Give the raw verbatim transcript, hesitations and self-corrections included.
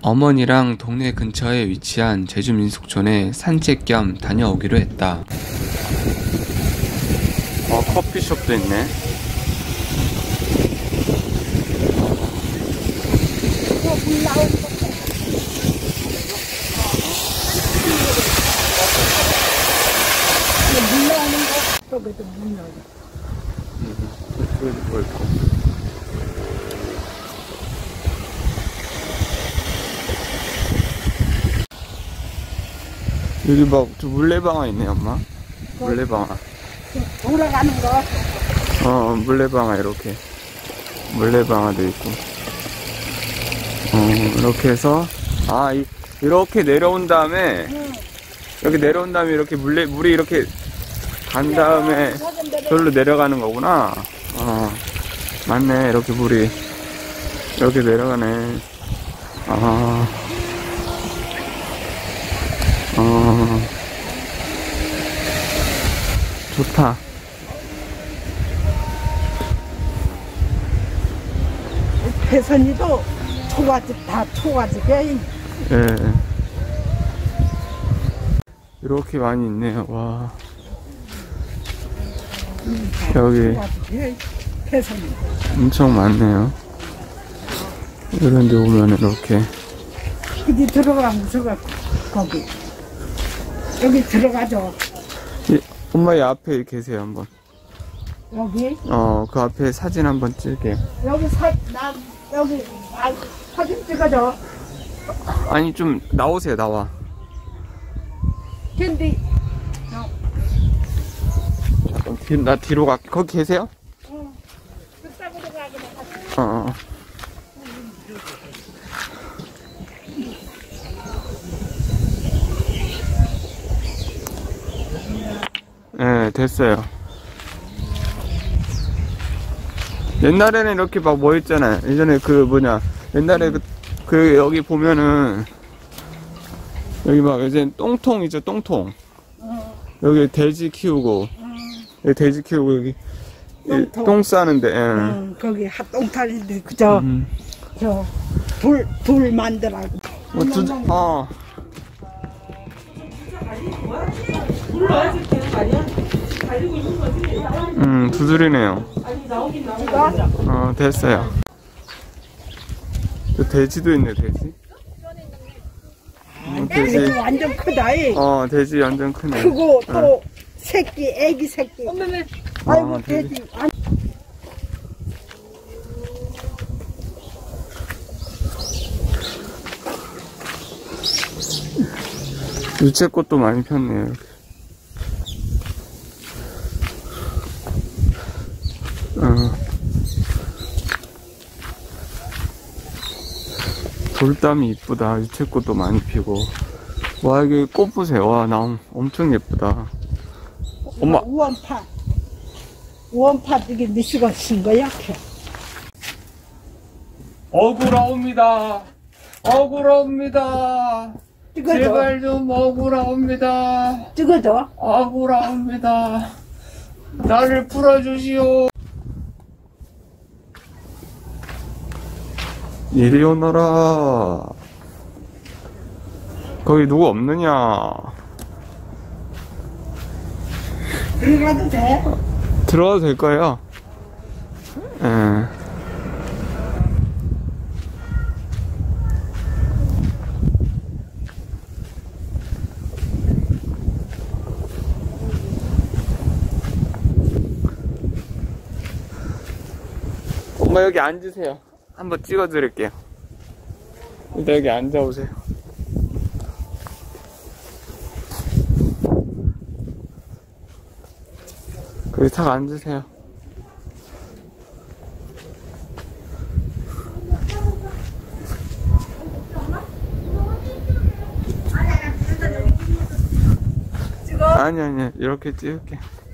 어머니랑 동네 근처에 위치한 제주민속촌에 산책 겸 다녀오기로 했다. 어, 커피숍도 있네. 물 나오는 거, 저기도 물 나오는 거. 음, 저기도 뭐 있고. 여기 막, 저 물레방아 있네, 엄마. 물레방아. 돌아가는 거. 어, 물레방아, 이렇게. 물레방아도 있고. 어, 이렇게 해서, 아, 이, 이렇게 내려온 다음에, 응. 이렇게 내려온 다음에 이렇게 물레, 물이 이렇게 간 다음에 저기로 내려가는 거구나. 어, 맞네. 이렇게 물이. 이렇게 내려가네. 아. 어, 좋다. 배선이도 초가집 다 초가집이야. 예. 이렇게 많이 있네요. 와. 음, 여기 배선이 엄청 많네요. 이런 데 오면 이렇게. 여기 들어가면서 거기 여기 들어가죠. 이, 엄마 이 앞에 계세요 한번. 여기 어, 그 앞에 사진 한번 찍을게요. 여기 사, 나 여기 아, 사진 찍어줘. 아니 좀 나오세요. 나와. 근데 잠깐 뒤, 나 뒤로 갈게. 거기 계세요? 어, 끝싸고 들어가기로 어, 어. 네, 됐어요. 옛날에는 이렇게 막 뭐 있잖아요. 예전에 그 뭐냐, 옛날에 그, 그 여기 보면은 여기 막 이제 똥통이죠, 똥통. 어, 여기 돼지 키우고, 어, 여기 돼지 키우고 여기 똥통. 똥 싸는데. 예. 어, 거기 핫똥탈인데 그저 음. 저 불 불 만들라고. 어, 두, 어. 음, 두드리네요. 어, 됐어요. 또 돼지도 있네, 돼지. 어, 돼지 돼지. 완전 크다. 이. 어, 돼지 완전 크네. 크고 또 어. 새끼, 애기 새끼. 어, 아이고 돼지. 돼지. 안- 유채꽃도 많이 폈네요. 이렇게. 어. 돌담이 이쁘다. 유채꽃도 많이 피고. 와, 여기 꽃 보세요. 와, 나무 엄청 예쁘다. 엄마. 우원파. 우원파 이게 미시가 친 거야? 억울합니다. 억울합니다. 찍어줘. 제발 좀 억울합니다. 찍어줘. 억울합니다. 나를 풀어주시오. 이리 오너라. 거기 누구 없느냐? 들어가도 돼? 들어가도 될 거예요. 예. 엄마 여기 앉으세요. 한번 찍어드릴게요. 일단 여기 앉아오세요. 거기 탁 앉으세요. 아니 아니 이렇게 찍을게.